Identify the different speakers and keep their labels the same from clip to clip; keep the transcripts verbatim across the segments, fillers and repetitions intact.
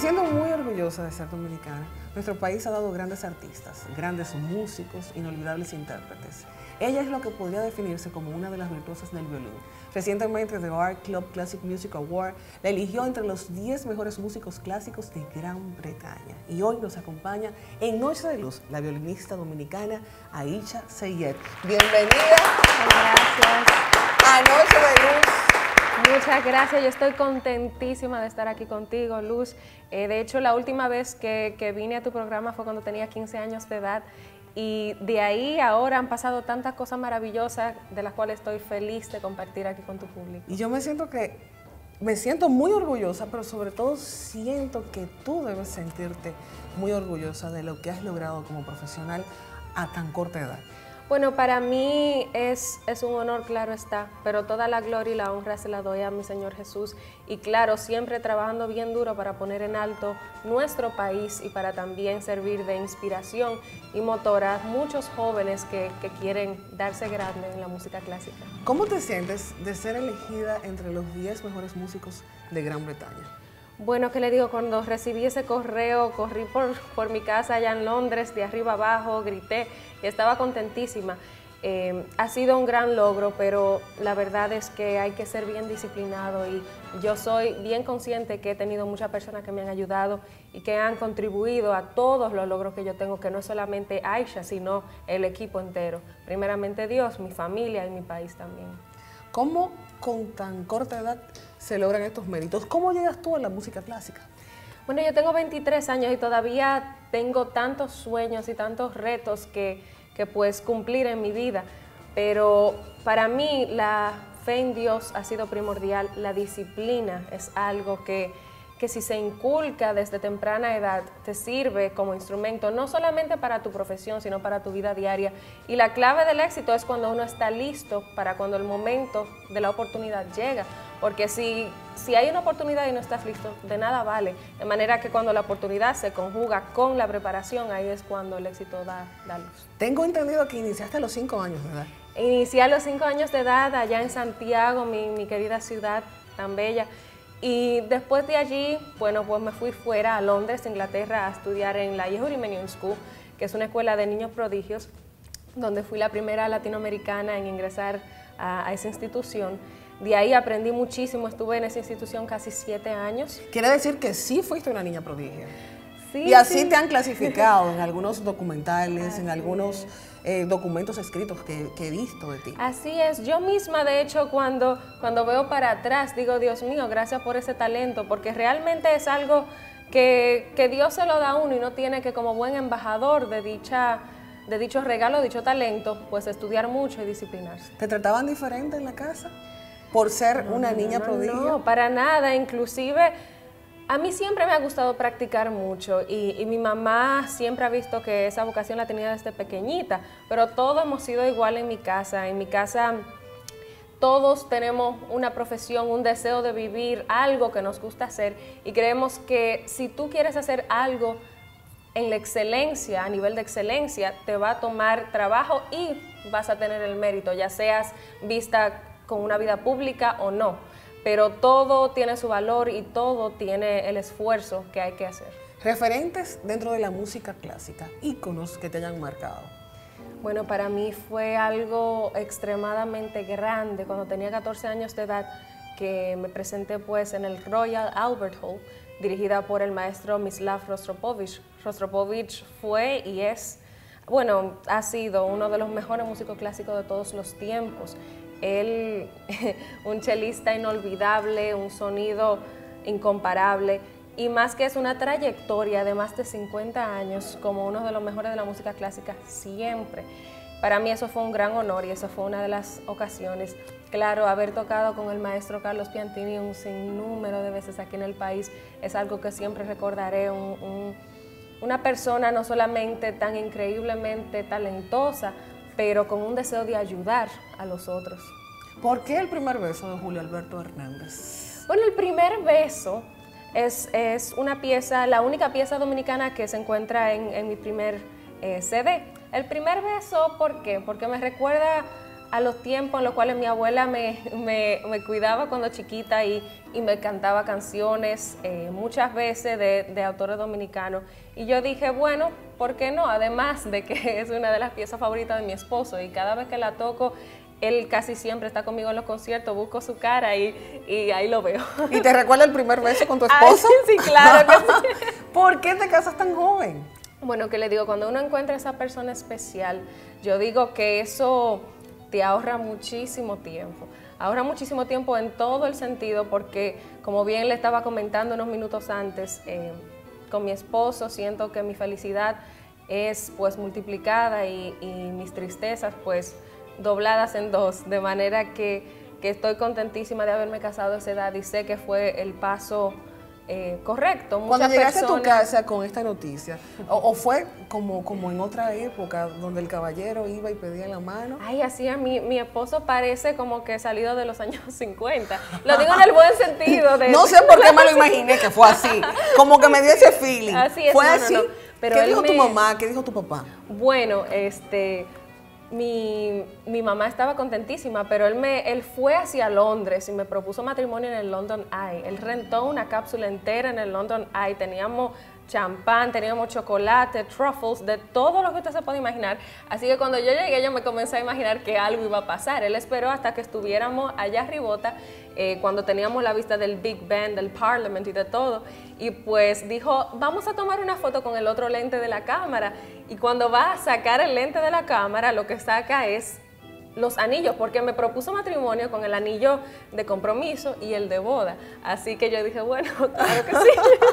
Speaker 1: siento muy orgullosa de ser dominicana. Nuestro país ha dado grandes artistas, grandes músicos, inolvidables intérpretes. Ella es lo que podría definirse como una de las virtuosas del violín. Recientemente The Art Club Classic Music Award la eligió entre los diez mejores músicos clásicos de Gran Bretaña. Y hoy nos acompaña en Noche de Luz la violinista dominicana Aicha Seyed. Bienvenida.
Speaker 2: Gracias.
Speaker 1: A Noche de Luz.
Speaker 2: Muchas gracias, yo estoy contentísima de estar aquí contigo, Luz. Eh, de hecho, la última vez que, que vine a tu programa fue cuando tenía quince años de edad y de ahí ahora han pasado tantas cosas maravillosas de las cuales estoy feliz de compartir aquí con tu público.
Speaker 1: Y yo me siento que, me siento muy orgullosa, pero sobre todo siento que tú debes sentirte muy orgullosa de lo que has logrado como profesional a tan corta edad.
Speaker 2: Bueno, para mí es, es un honor, claro está, pero toda la gloria y la honra se la doy a mi Señor Jesús. Y claro, siempre trabajando bien duro para poner en alto nuestro país y para también servir de inspiración y motor a muchos jóvenes que, que quieren darse grande en la música clásica.
Speaker 1: ¿Cómo te sientes de ser elegida entre los diez mejores músicos de Gran Bretaña?
Speaker 2: Bueno, ¿qué le digo? Cuando recibí ese correo, corrí por, por mi casa allá en Londres, de arriba abajo, grité y estaba contentísima. Eh, ha sido un gran logro, pero la verdad es que hay que ser bien disciplinado y yo soy bien consciente que he tenido muchas personas que me han ayudado y que han contribuido a todos los logros que yo tengo, que no es solamente Aicha, sino el equipo entero. Primeramente Dios, mi familia y mi país también.
Speaker 1: ¿Cómo con tan corta edad se logran estos méritos? ¿Cómo llegas tú a la música clásica?
Speaker 2: Bueno, yo tengo veintitrés años y todavía tengo tantos sueños y tantos retos que, que pues cumplir en mi vida, pero para mí la fe en Dios ha sido primordial, la disciplina es algo que, que si se inculca desde temprana edad te sirve como instrumento, no solamente para tu profesión, sino para tu vida diaria. Y la clave del éxito es cuando uno está listo para cuando el momento de la oportunidad llega. Porque si, si hay una oportunidad y no estás listo, de nada vale. De manera que cuando la oportunidad se conjuga con la preparación, ahí es cuando el éxito da, da luz.
Speaker 1: Tengo entendido que iniciaste a los cinco años de edad.
Speaker 2: Inicié a los cinco años de edad allá en Santiago, mi, mi querida ciudad tan bella. Y después de allí, bueno, pues me fui fuera a Londres, Inglaterra, a estudiar en la Yehovah Union School, que es una escuela de niños prodigios, donde fui la primera latinoamericana en ingresar a, a esa institución. De ahí aprendí muchísimo, estuve en esa institución casi siete años.
Speaker 1: Quiere decir que sí fuiste una niña prodigio.
Speaker 2: Sí,
Speaker 1: y así
Speaker 2: sí.
Speaker 1: te han clasificado en algunos documentales,
Speaker 2: Así
Speaker 1: en algunos eh, documentos escritos que, que he visto de ti.
Speaker 2: Así es, yo misma de hecho cuando, cuando veo para atrás digo, Dios mío, gracias por ese talento, porque realmente es algo que, que Dios se lo da a uno y no tiene que como buen embajador de, dicha, de dicho regalo, dicho talento, pues estudiar mucho y disciplinarse.
Speaker 1: ¿Te trataban diferente en la casa por ser
Speaker 2: No,
Speaker 1: una
Speaker 2: no,
Speaker 1: niña
Speaker 2: no,
Speaker 1: prodigio?
Speaker 2: No, para nada, inclusive a mí siempre me ha gustado practicar mucho y, y mi mamá siempre ha visto que esa vocación la tenía desde pequeñita, pero todos hemos sido igual en mi casa. En mi casa todos tenemos una profesión, un deseo de vivir algo que nos gusta hacer y creemos que si tú quieres hacer algo en la excelencia, a nivel de excelencia, te va a tomar trabajo y vas a tener el mérito, ya seas vista con una vida pública o no. Pero todo tiene su valor y todo tiene el esfuerzo que hay que hacer.
Speaker 1: Referentes dentro de la música clásica, íconos que te hayan marcado.
Speaker 2: Bueno, para mí fue algo extremadamente grande cuando tenía catorce años de edad que me presenté pues en el Royal Albert Hall, dirigida por el maestro Mislav Rostropovich. Rostropovich fue y es, bueno, ha sido uno de los mejores músicos clásicos de todos los tiempos. Él, un chelista inolvidable, un sonido incomparable y más que es una trayectoria de más de cincuenta años como uno de los mejores de la música clásica siempre. Para mí eso fue un gran honor y eso fue una de las ocasiones. Claro, haber tocado con el maestro Carlos Piantini un sinnúmero de veces aquí en el país es algo que siempre recordaré, un, un, una persona no solamente tan increíblemente talentosa, pero con un deseo de ayudar a los otros.
Speaker 1: ¿Por qué el primer beso de Julio Alberto Hernández?
Speaker 2: Bueno, el primer beso es, es una pieza, la única pieza dominicana que se encuentra en, en mi primer eh, C D. El primer beso, ¿por qué? Porque me recuerda a los tiempos en los cuales mi abuela me, me, me cuidaba cuando chiquita y, y me cantaba canciones eh, muchas veces de, de autores dominicanos. Y yo dije, bueno, ¿por qué no? Además de que es una de las piezas favoritas de mi esposo y cada vez que la toco, él casi siempre está conmigo en los conciertos, busco su cara y, y ahí lo veo.
Speaker 1: ¿Y te recuerda el primer beso con tu esposo?
Speaker 2: Ay, sí, claro que sí.
Speaker 1: ¿Por qué te casas tan joven?
Speaker 2: Bueno, que le digo, cuando uno encuentra a esa persona especial, yo digo que eso te ahorra muchísimo tiempo. Ahorra muchísimo tiempo en todo el sentido porque, como bien le estaba comentando unos minutos antes, eh, con mi esposo siento que mi felicidad es pues multiplicada y, y mis tristezas pues dobladas en dos, de manera que, que estoy contentísima de haberme casado a esa edad y sé que fue el paso eh, correcto. Muchas
Speaker 1: Cuando llegaste
Speaker 2: personas...
Speaker 1: a tu casa con esta noticia, o, o fue como, como en otra época donde el caballero iba y pedía la mano.
Speaker 2: Ay, así es, mi, mi esposo parece como que salido de los años cincuenta. Lo digo en el buen sentido. De...
Speaker 1: No sé por qué me lo imaginé que fue así, como que me dio ese feeling.
Speaker 2: Así es,
Speaker 1: fue
Speaker 2: no,
Speaker 1: así.
Speaker 2: No, no. Pero
Speaker 1: ¿Qué dijo
Speaker 2: me...
Speaker 1: tu mamá? ¿Qué dijo tu papá?
Speaker 2: Bueno, este... Mi, mi mamá estaba contentísima, pero él, me, él fue hacia Londres y me propuso matrimonio en el London Eye. Él rentó una cápsula entera en el London Eye. Teníamos champán, teníamos chocolate, truffles, de todo lo que usted se puede imaginar. Así que cuando yo llegué, yo me comencé a imaginar que algo iba a pasar. Él esperó hasta que estuviéramos allá arribota, eh, cuando teníamos la vista del Big Ben, del Parliament y de todo. Y pues dijo, vamos a tomar una foto con el otro lente de la cámara. Y cuando va a sacar el lente de la cámara, lo que saca es los anillos, porque me propuso matrimonio con el anillo de compromiso y el de boda. Así que yo dije, bueno, claro que sí.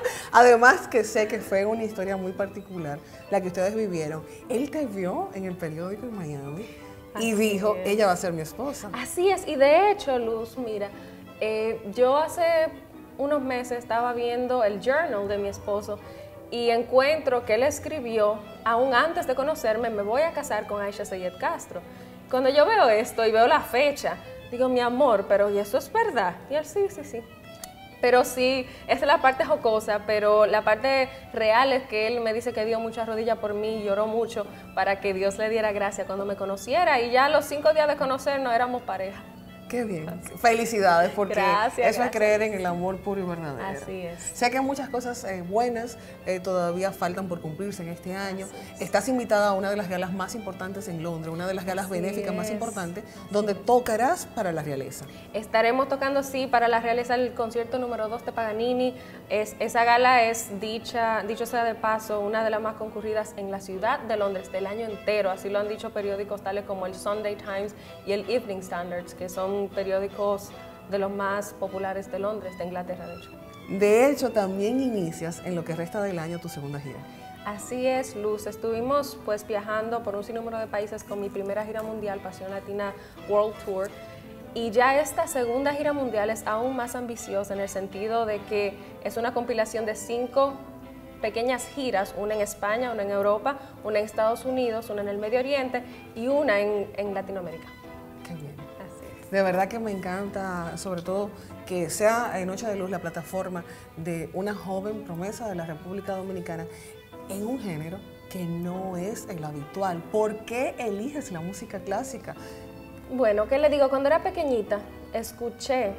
Speaker 1: Además que sé que fue una historia muy particular la que ustedes vivieron. Él te vio en el periódico en Miami y
Speaker 2: Así
Speaker 1: dijo,
Speaker 2: es.
Speaker 1: ella va a ser mi esposa.
Speaker 2: Así es, y de hecho, Luz, mira, eh, yo hace unos meses estaba viendo el journal de mi esposo y encuentro que él escribió, aún antes de conocerme, me voy a casar con Aisha Sayed Castro. Cuando yo veo esto y veo la fecha, digo, mi amor, pero ¿y eso es verdad? Y él, sí, sí, sí. Pero sí, esa es la parte jocosa, pero la parte real es que él me dice que dio muchas rodillas por mí, lloró mucho para que Dios le diera gracia cuando me conociera y ya a los cinco días de conocernos éramos pareja.
Speaker 1: Qué bien. Felicidades, porque
Speaker 2: gracias,
Speaker 1: eso
Speaker 2: gracias.
Speaker 1: es creer en el amor puro y verdadero.
Speaker 2: Así es.
Speaker 1: Sé que muchas cosas eh, buenas eh, todavía faltan por cumplirse en este año.
Speaker 2: Es.
Speaker 1: Estás invitada a una de las galas más importantes en Londres, una de las galas
Speaker 2: Así
Speaker 1: benéficas
Speaker 2: es.
Speaker 1: más importantes, donde tocarás para la realeza.
Speaker 2: Estaremos tocando, sí, para la realeza el concierto número dos de Paganini. Es, esa gala es, dicha, dicho sea de paso, una de las más concurridas en la ciudad de Londres del año entero. Así lo han dicho periódicos tales como el Sunday Times y el Evening Standard, que son periódicos de los más populares de Londres, de Inglaterra, de hecho.
Speaker 1: De hecho, también inicias en lo que resta del año tu segunda gira.
Speaker 2: Así es, Luz. Estuvimos pues viajando por un sinnúmero de países con mi primera gira mundial, Pasión Latina World Tour. Y ya esta segunda gira mundial es aún más ambiciosa en el sentido de que es una compilación de cinco pequeñas giras, una en España, una en Europa, una en Estados Unidos, una en el Medio Oriente y una en, en Latinoamérica.
Speaker 1: Qué bien.
Speaker 2: Así es.
Speaker 1: De verdad que me encanta, sobre todo, que sea en Noche de Luz la plataforma de una joven promesa de la República Dominicana en un género que no es el habitual. ¿Por qué eliges la música clásica?
Speaker 2: Bueno, ¿qué le digo? Cuando era pequeñita, escuché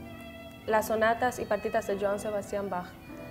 Speaker 2: las sonatas y partitas de Johann Sebastian Bach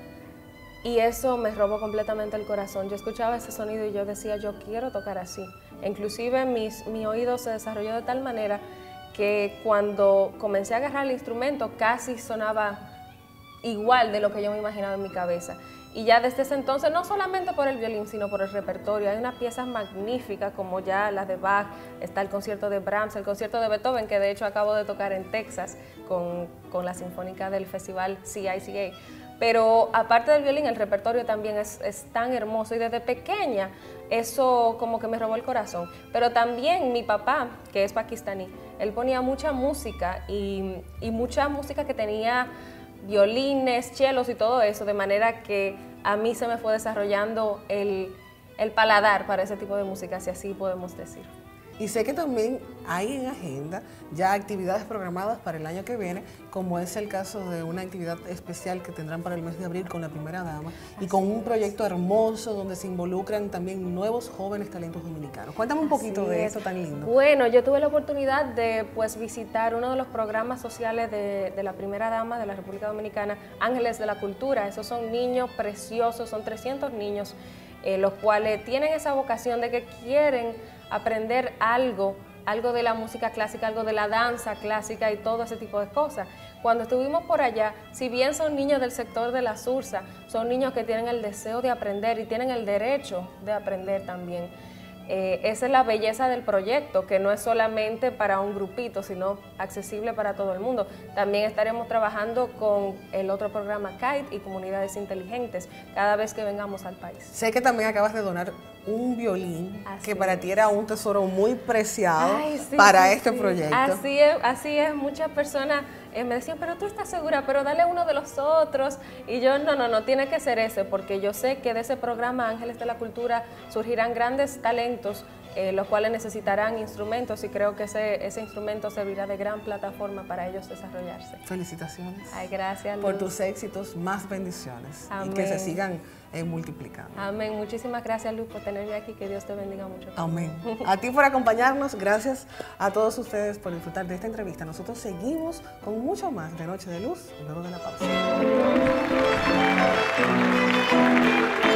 Speaker 2: y eso me robó completamente el corazón. Yo escuchaba ese sonido y yo decía, yo quiero tocar así. Inclusive mis, mi oído se desarrolló de tal manera que cuando comencé a agarrar el instrumento casi sonaba igual de lo que yo me imaginaba en mi cabeza. Y ya desde ese entonces, no solamente por el violín, sino por el repertorio, hay unas piezas magníficas como ya las de Bach, está el concierto de Brahms, el concierto de Beethoven, que de hecho acabo de tocar en Texas con, con la Sinfónica del Festival C I C A. Pero aparte del violín, el repertorio también es, es tan hermoso y desde pequeña eso como que me robó el corazón. Pero también mi papá, que es pakistaní, él ponía mucha música y, y mucha música que tenía violines, chelos y todo eso, de manera que a mí se me fue desarrollando el, el paladar para ese tipo de música, si así podemos decir.
Speaker 1: Y sé que también hay en agenda ya actividades programadas para el año que viene, como es el caso de una actividad especial que tendrán para el mes de abril con la primera dama y con un proyecto hermoso donde se involucran también nuevos jóvenes talentos dominicanos. Cuéntame un poquito
Speaker 2: Así
Speaker 1: de
Speaker 2: es.
Speaker 1: eso tan lindo.
Speaker 2: Bueno, yo tuve la oportunidad de pues visitar uno de los programas sociales de, de la primera dama de la República Dominicana, Ángeles de la Cultura. Esos son niños preciosos, son trescientos niños, eh, los cuales tienen esa vocación de que quieren aprender algo, algo de la música clásica, algo de la danza clásica y todo ese tipo de cosas. Cuando estuvimos por allá, si bien son niños del sector de la Sursa, son niños que tienen el deseo de aprender y tienen el derecho de aprender también. Eh, esa es la belleza del proyecto, que no es solamente para un grupito, sino accesible para todo el mundo. También estaremos trabajando con el otro programa Kite y Comunidades Inteligentes cada vez que vengamos al país.
Speaker 1: Sé que también acabas de donar un violín,
Speaker 2: Así
Speaker 1: que para
Speaker 2: es.
Speaker 1: ti era un tesoro muy preciado
Speaker 2: Ay, sí,
Speaker 1: para
Speaker 2: sí,
Speaker 1: este
Speaker 2: sí.
Speaker 1: proyecto.
Speaker 2: Así es, así es. Muchas personas eh, me decían, pero tú estás segura, pero dale uno de los otros. Y yo, no, no, no, tiene que ser ese, porque yo sé que de ese programa Ángeles de la Cultura surgirán grandes talentos, eh, los cuales necesitarán instrumentos, y creo que ese, ese instrumento servirá de gran plataforma para ellos desarrollarse.
Speaker 1: Felicitaciones.
Speaker 2: Ay, gracias,
Speaker 1: Por
Speaker 2: Luz.
Speaker 1: tus éxitos, más bendiciones.
Speaker 2: Amén.
Speaker 1: Y que se sigan eh, multiplicando.
Speaker 2: Amén. Muchísimas gracias, Luz, por tenerme aquí. Que Dios te bendiga mucho.
Speaker 1: Amén. A ti por acompañarnos, gracias a todos ustedes por disfrutar de esta entrevista. Nosotros seguimos con mucho más de Noche de Luz luego de la pausa.